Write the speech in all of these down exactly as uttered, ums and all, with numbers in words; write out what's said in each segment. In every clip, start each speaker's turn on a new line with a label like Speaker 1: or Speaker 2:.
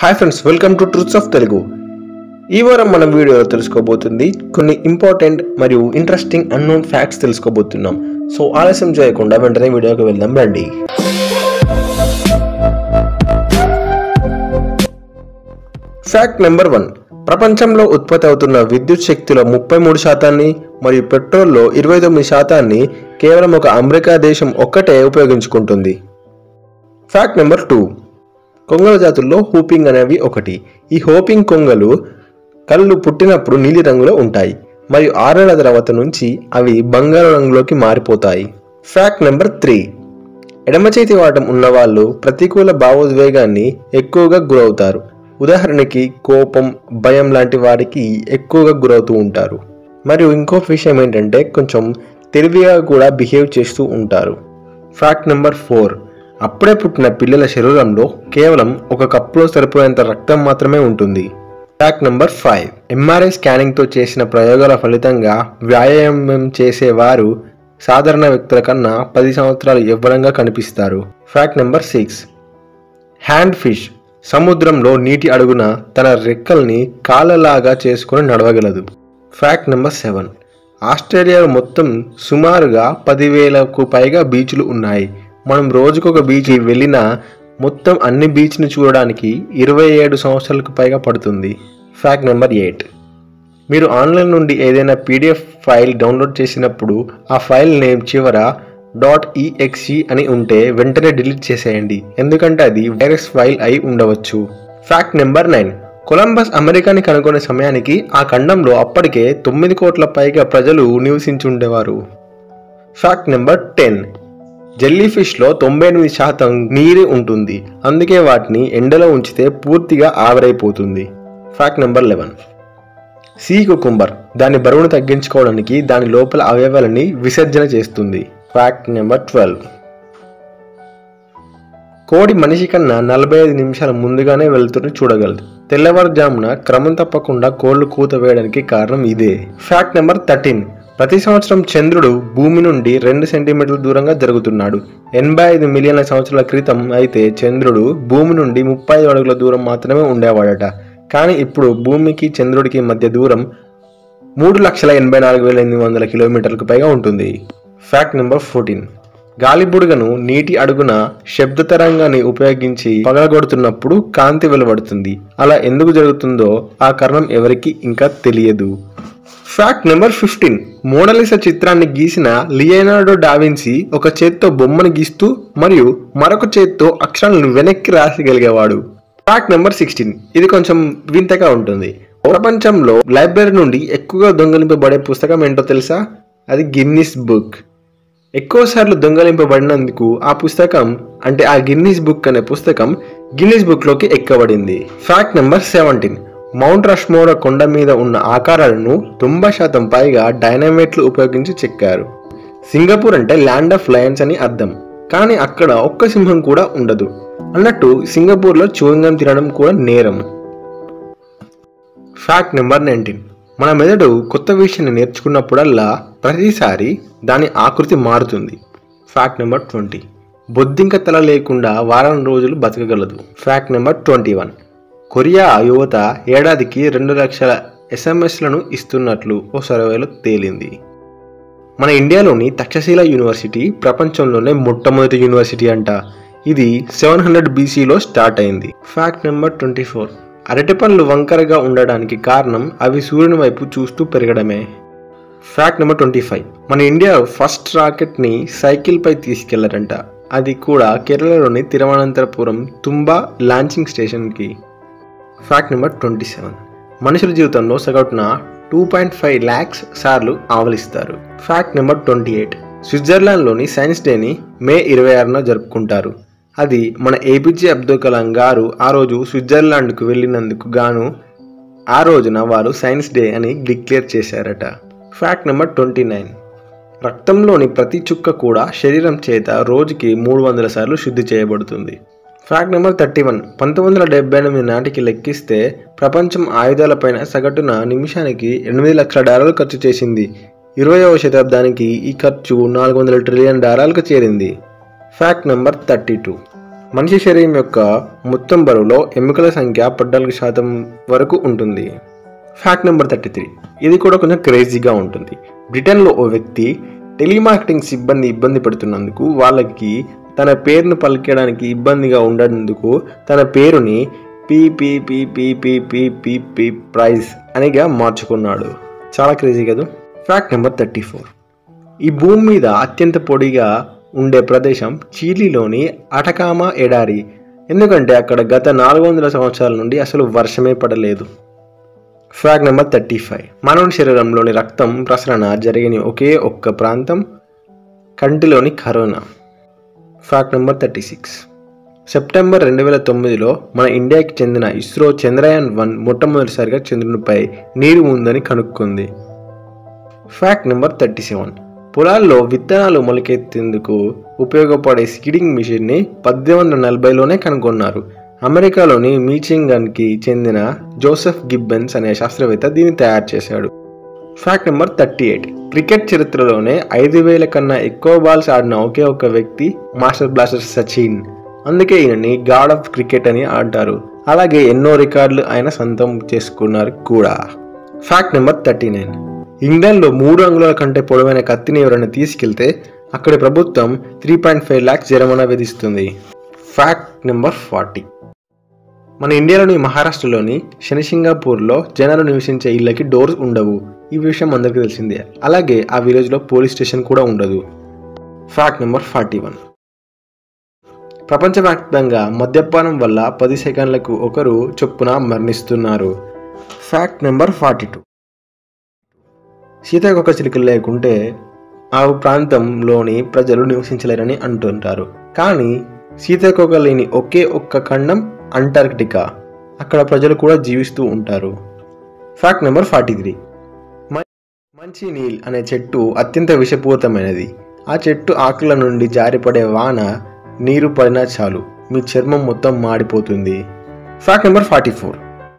Speaker 1: Hi friends, welcome to truths of Telugu. ఈ వారం మనం వీడియోలో తెలుసుకోబోతుంది కొన్ని ఇంపార్టెంట్ మరియు ఇంట్రెస్టింగ్ అన్నోన్ ఫ్యాక్ట్స్ తెలుసుకోబోతున్నాం. సో ఆలస్యం చేయకుండా వెంటనే వీడియోకి వెళ్దాం రండి. Fact number one. ప్రపంచంలో ఉత్పత్తి అవుతున్న విద్యుత్ శక్తిలో ముప్పై మూడు శాతాన్ని మరియు పెట్రోల్లో ఇరవై తొమ్మిది శాతాన్ని కేవలం ఒక అమెరికా దేశం ఒక్కటే ఉపయోగించుకుంటుంది. Fact number two. కొంగల జాతుల్లో హూపింగ్ అనేవి ఒకటి. ఈ హూపింగ్ కొంగలు కళ్ళు పుట్టినప్పుడు నీలి రంగులో ఉంటాయి మరియు ఆరేళ్ల తర్వాత నుంచి అవి బంగారు రంగులోకి మారిపోతాయి. Fact number three. ఎడమ చేతి వాటం ఉన్నవాళ్ళు ప్రతికూల భావోద్వేగాన్ని ఎక్కువగా గురవుతారు. ఉదాహరణకి కోపం, భయం లాంటి వారికి ఎక్కువగా గురవుతూ ఉంటారు. మరియు ఇంకో విషయం ఏంటంటే కొంచెం తెలివిగా కూడా బిహేవ్ చేస్తూ ఉంటారు. Fact number four. అప్పుడే పుట్టిన పిల్లల శరీరంలో కేవలం ఒక కప్పులో సరిపోయేంత రక్తం మాత్రమే ఉంటుంది. Fact number five. ఎంఆర్ఐ స్కానింగ్తో చేసిన ప్రయోగాల ఫలితంగా వ్యాయామం చేసేవారు సాధారణ వ్యక్తుల కన్నా పది సంవత్సరాలు యవ్వనంగా కనిపిస్తారు. Fact number six. Hand fish సముద్రంలో నీటి అడుగున తన రెక్కల్ని కాళ్ళలాగా చేసుకుని నడవగలదు. Fact number seven. ఆస్ట్రేలియాలో మొత్తం సుమారుగా పదివేలకు పైగా బీచ్లు ఉన్నాయి. మనం రోజుకొక బీచ్ వెళ్ళినా మొత్తం అన్ని బీచ్ని చూడడానికి ఇరవై ఏడు సంవత్సరాలకు పైగా పడుతుంది. Fact number eight. మీరు ఆన్లైన్ నుండి ఏదైనా పీడిఎఫ్ ఫైల్ డౌన్లోడ్ చేసినప్పుడు ఆ ఫైల్ నేమ్ చివర డాట్ ఈఎక్స్ఈ అని ఉంటే వెంటనే డిలీట్ చేసేయండి, ఎందుకంటే అది వైరస్ ఫైల్ అయి ఉండవచ్చు. Fact number nine. కొలంబస్ అమెరికాని కనుగొనే సమయానికి ఆ ఖండంలో అప్పటికే తొమ్మిది కోట్ల పైగా ప్రజలు నివసించి ఉండేవారు. Fact number ten. జెల్లీ ఫిష్లో తొంభై ఎనిమిది శాతం నీరు ఉంటుంది, అందుకే వాటిని ఎండలో ఉంచితే పూర్తిగా ఆవిరైపోతుంది. Fact number eleven. Sea cucumber దాని బరువును తగ్గించుకోవడానికి దాని లోపల అవయవాలని విసర్జన చేస్తుంది. Fact number twelve. కోడి మనిషి కన్నా నలభై ఐదు నిమిషాల ముందుగానే వెళ్తుని చూడగలదు. తెల్లవారుజామున క్రమం తప్పకుండా కోళ్లు కూత వేయడానికి కారణం ఇదే. Fact number thirteen. ప్రతి సంవత్సరం చంద్రుడు భూమి నుండి రెండు సెంటీమీటర్ల దూరంగా జరుగుతున్నాడు. ఎనభై ఐదు మిలియన్ల సంవత్సరాల క్రితం అయితే చంద్రుడు భూమి నుండి ముప్పై ఐదు అడుగుల దూరం మాత్రమే ఉండేవాడట. కానీ ఇప్పుడు భూమికి చంద్రుడికి మధ్య దూరం మూడు లక్షల ఎనభై నాలుగు వేల ఎనిమిది వందల కిలోమీటర్లకు పైగా ఉంటుంది. Fact number fourteen. గాలి బుడగను నీటి అడుగున శబ్ద తరంగాన్ని ఉపయోగించి పగలగొడుతున్నప్పుడు కాంతి వెలువడుతుంది. అలా ఎందుకు జరుగుతుందో ఆ కారణం ఎవరికి ఇంకా తెలియదు. Fact number fifteen. మోనాలిసా చిత్రాన్ని గీసిన లియోనార్డో డావిన్సీ ఒక చేత్తో బొమ్మను గీస్తూ మరియు మరొక చేత్తో అక్షరాలను వెనక్కి రాసగలిగేవాడు. Fact number sixteen. ఇది కొంచెం వింతగా ఉంటుంది. ప్రపంచంలో లైబ్రరీ నుండి ఎక్కువగా దొంగలింపబడే పుస్తకం ఏంటో తెలుసా? అది గిన్నిస్ బుక్. ఎక్కువసార్లు దొంగలింపబడినందుకు ఆ పుస్తకం అంటే ఆ గిన్నిస్ బుక్ అనే పుస్తకం గిన్నిస్ బుక్ లోకి ఎక్కబడింది. Fact number seventeen. Mount Rushmore కొండ మీద ఉన్న ఆకారాలను తొంభై శాతం పైగా డైనమైట్లు ఉపయోగించి చెక్కారు. సింగపూర్ అంటే ల్యాండ్ ఆఫ్ లయన్స్ అని అర్థం, కానీ అక్కడ ఒక్క సింహం కూడా ఉండదు. అన్నట్టు సింగపూర్లో చూయింగం తినడం కూడా నేరం. Fact number nineteen. మన మెదడు కొత్త విషయాన్ని నేర్చుకున్నప్పుడల్లా ప్రతిసారి దాని ఆకృతి మారుతుంది. Fact number twenty. బొద్దింక తల లేకుండా వారం రోజులు బతకగలదు. Fact number twenty one. Korea యువత ఏడాదికి రెండు లక్షల ఎస్ఎంఎస్లను ఇస్తున్నట్లు ఓ సర్వేలో తేలింది. మన ఇండియాలోని తక్షశిల యూనివర్సిటీ ప్రపంచంలోనే మొట్టమొదటి యూనివర్సిటీ అంట. ఇది సెవెన్ హండ్రెడ్ బీసీలో స్టార్ట్ అయింది. Fact number twenty four. అరటి పండ్లు వంకరగా ఉండడానికి కారణం అవి సూర్యుని వైపు చూస్తూ పెరగడమే. Fact number twenty five. మన ఇండియా ఫస్ట్ రాకెట్ని సైకిల్ పై తీసుకెళ్లారంట, అది కూడా కేరళలోని తిరువనంతపురం తుంబా లాంచింగ్ స్టేషన్కి. Fact number twenty seven. మనుషుల జీవితంలో సగటున టూ పాయింట్ ఫైవ్ ల్యాక్స్ సార్లు ఆవలిస్తారు. Fact number twenty eight. స్విట్జర్లాండ్లోని సైన్స్ డేని మే ఇరవై ఆరున జరుపుకుంటారు. అది మన ఏపీజే అబ్దుల్ కలాం గారు ఆ రోజు స్విట్జర్లాండ్కు వెళ్ళినందుకు గాను ఆ రోజున వారు సైన్స్ డే అని డిక్లేర్ చేశారట. Fact number twenty nine. రక్తంలోని ప్రతి చుక్క కూడా శరీరం చేత రోజుకి మూడు వందల సార్లు శుద్ధి చేయబడుతుంది. Fact number thirty one. పంతొమ్మిది వందల డెబ్బై ఎనిమిది నాటికి లెక్కిస్తే ప్రపంచం ఆయుధాలపైన సగటున నిమిషానికి ఎనిమిది లక్షల డాలర్లు ఖర్చు చేసింది. ఇరవైవ శతాబ్దానికి ఈ ఖర్చు నాలుగు వందల ట్రిలియన్ డాలర్లకు చేరింది. Fact number thirty two. మనిషి శరీరం యొక్క మొత్తం బరువులో ఎముకల సంఖ్య పద్నాలుగు శాతం వరకు ఉంటుంది. ఫ్యాక్ట్ నెంబర్ థర్టీ త్రీ, ఇది కూడా కొంచెం క్రేజీగా ఉంటుంది. బ్రిటన్లో ఓ వ్యక్తి టెలిమార్కెటింగ్ సిబ్బంది ఇబ్బంది పడుతున్నందుకు వాళ్ళకి తన పేరును పలికేయడానికి ఇబ్బందిగా ఉండేందుకు తన పేరుని పీపీపీపీపీపీపీ ప్రైజ్ అనిగా మార్చుకున్నాడు. చాలా క్రేజీ కదా. ఫ్యాక్ట్ నెంబర్ థర్టీ ఫోర్, ఈ భూమి మీద అత్యంత పొడిగా ఉండే ప్రదేశం చిలీలోని అటకామా ఎడారి. ఎందుకంటే అక్కడ గత నాలుగు వందల సంవత్సరాల నుండి అసలు వర్షమే పడలేదు. ఫ్యాక్ట్ నెంబర్ థర్టీ ఫైవ్, మానవుని శరీరంలోని రక్తం ప్రసరణ జరిగిన ఒకే ఒక్క ప్రాంతం కంటిలోని corona. Fact number thirty six, September రెండు వేల తొమ్మిదిలో మన ఇండియాకి చెందిన ఇస్రో చంద్రయాన్ వన్ మొట్టమొదటిసారిగా చంద్రునిపై నీరు ఉందని కనుక్కుంది. ఫ్యాక్ట్ నెంబర్ థర్టీ సెవెన్, పొలాల్లో విత్తనాలు మొలకెత్తేందుకు ఉపయోగపడే సీడింగ్ మిషన్ని పద్దెనిమిది వందల నలభైలోనే కనుగొన్నారు. అమెరికాలోని మీచిగన్కి చెందిన జోసెఫ్ గిబ్బన్స్ అనే శాస్త్రవేత్త దీన్ని తయారు చేశాడు. Fact number thirty eight, cricket చరిత్రలోనే ఐదు వేల కన్నా ఎక్కువ బాల్స్ ఆడిన ఒకే ఒక్క వ్యక్తి మాస్టర్ బ్లాస్టర్ సచిన్. అందుకే ఈయనని గాడ్ ఆఫ్ క్రికెట్ అని అంటారు. అలాగే ఎన్నో రికార్డులు ఆయన సొంతం చేసుకున్నారు కూడా. ఫ్యాక్ట్ నెంబర్ థర్టీ నైన్, ఇంగ్లాండ్లో మూడు అంగుళాల కంటే పొడవైన కత్తిని ఎవరైనా తీసుకెళ్తే అక్కడి ప్రభుత్వం త్రీ పాయింట్ ఫైవ్ ల్యాక్స్ జరిమానా విధిస్తుంది. ఫ్యాక్ట్ నెంబర్ ఫార్టీ, మన ఇండియాలోని మహారాష్ట్రలోని శనిసింగాపూర్లో జనాలు నివసించే ఇళ్ళకి డోర్స్ ఉండవు. ఈ విషయం అందరికీ తెలిసిందే. అలాగే ఆ విలేజ్లో పోలీస్ స్టేషన్ కూడా ఉండదు. ఫ్యాక్ట్ నెంబర్ ఫార్టీ వన్, ప్రపంచవ్యాప్తంగా మద్యపానం వల్ల పది సెకండ్లకు ఒకరు చొప్పున మరణిస్తున్నారు. ఫ్యాక్ట్ నెంబర్ ఫార్టీ టూ, సీతాకోక చిలుకలు లేకుంటే ఆ ప్రాంతంలోని ప్రజలు నివసించలేరని అంటుంటారు. కానీ సీతాకోక లేని ఒకే ఒక్క ఖండం అంటార్కిటికా. అక్కడ ప్రజలు కూడా జీవిస్తూ ఉంటారు. ఫ్యాక్ట్ నెంబర్ ఫార్టీ త్రీ, మంచి నీల్ అనే చెట్టు అత్యంత విషపూరితమైనది. ఆ చెట్టు ఆకుల నుండి జారిపడే వాన నీరు పడినా చాలు మీ చర్మం మొత్తం మాడిపోతుంది. ఫ్యాక్ట్ నెంబర్ ఫార్టీ ఫోర్,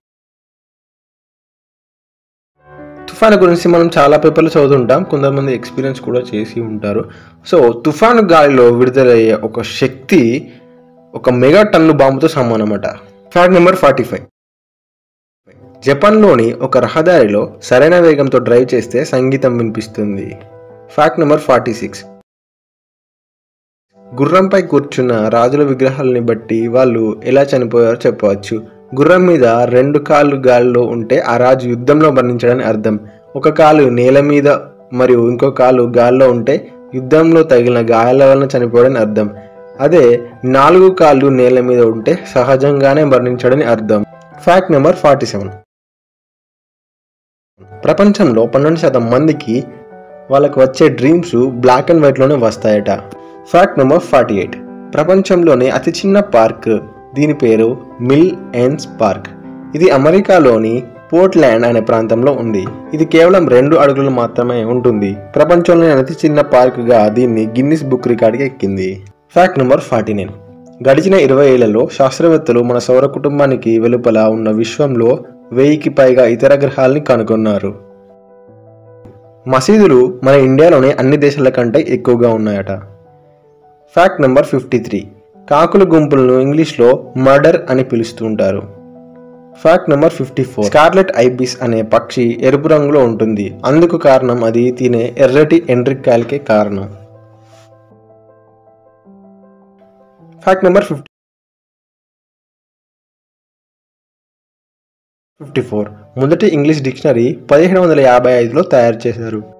Speaker 1: తుఫాను గురించి మనం చాలా పేపర్లు చదువుతుంటాం, కొంతమంది ఎక్స్పీరియన్స్ కూడా చేసి ఉంటారు. సో తుఫాను గాలిలో విడుదలయ్యే ఒక శక్తి ఒక మెగా టన్ను బాంబుతో సమానమట. ఫ్యాక్ట్ నెంబర్ ఫార్టీ ఫైవ్, జపాన్లోని ఒక రహదారిలో సరైన వేగంతో డ్రైవ్ చేస్తే సంగీతం వినిపిస్తుంది. ఫ్యాక్ట్ నెంబర్ ఫార్టీ సిక్స్, గుర్రంపై కూర్చున్న రాజుల విగ్రహాలని బట్టి వాళ్ళు ఎలా చనిపోయారో చెప్పవచ్చు. గుర్రం మీద రెండు కాళ్ళు గాలిలో ఉంటే ఆ రాజు యుద్ధంలో మరణించడానికి అర్థం. ఒక కాలు నేల మీద మరియు ఇంకో కాలు గాలిలో ఉంటే యుద్ధంలో తగిలిన గాయాల వలన చనిపోవడానికి అర్థం. అదే నాలుగు కాళ్ళు నేల మీద ఉంటే సహజంగానే మరణించడని అర్థం. ఫ్యాక్ట్ నెంబర్ ఫార్టీ సెవెన్, ప్రపంచంలో పన్నెండు శాతం మందికి వాళ్ళకు వచ్చే డ్రీమ్స్ బ్లాక్ అండ్ వైట్లోనే వస్తాయట. ఫ్యాక్ట్ నెంబర్ ఫార్టీ ఎయిట్, ప్రపంచంలోని అతి చిన్న పార్క్, దీని పేరు మిల్ ఎన్స్ పార్క్. ఇది అమెరికాలోని పోర్ట్లాండ్ అనే ప్రాంతంలో ఉంది. ఇది కేవలం రెండు అడుగులు మాత్రమే ఉంటుంది. ప్రపంచంలోని అతి చిన్న పార్క్గా దీన్ని గిన్నిస్ బుక్ రికార్డుకి ఎక్కింది. ఫ్యాక్ట్ నెంబర్ ఫార్టీ నైన్, గడిచిన ఇరవై ఏళ్లలో శాస్త్రవేత్తలు మన సౌర కుటుంబానికి వెలుపల ఉన్న విశ్వంలో వెయ్యికి పైగా ఇతర గ్రహాలని కనుగొన్నారు. మసీదులు మన ఇండియాలోని అన్ని దేశాల కంటే ఎక్కువగా ఉన్నాయట. ఫ్యాక్ట్ నెంబర్ ఫిఫ్టీ త్రీ, కాకుల గుంపులను ఇంగ్లీష్లో మర్డర్ అని పిలుస్తుంటారు. Fact number fifty four, scarlet ibis అనే పక్షి ఎరుపు రంగులో ఉంటుంది. అందుకు కారణం అది తినే ఎర్రటి ఎండ్రిక్కాయలకే కారణం. Fact number fifty fifty four, మొదటి ఇంగ్లీష్ డిక్షనరీ పదిహేడు వందల యాభై ఐదులో తయారు చేశారు.